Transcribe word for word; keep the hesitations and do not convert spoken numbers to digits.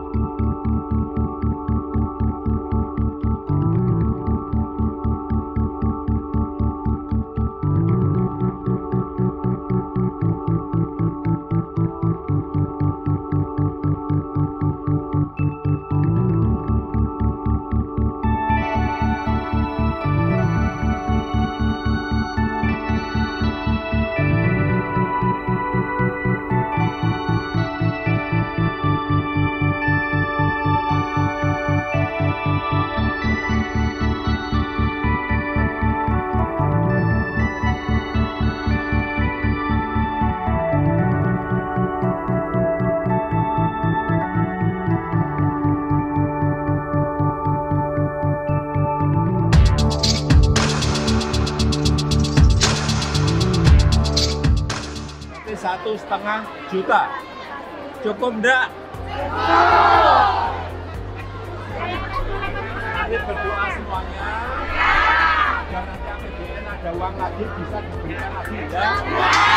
Satu setengah juta, cukup enggak? Nanti berdoa semuanya, dan nanti A P B N ada uang lagi bisa diberikan lagi ya.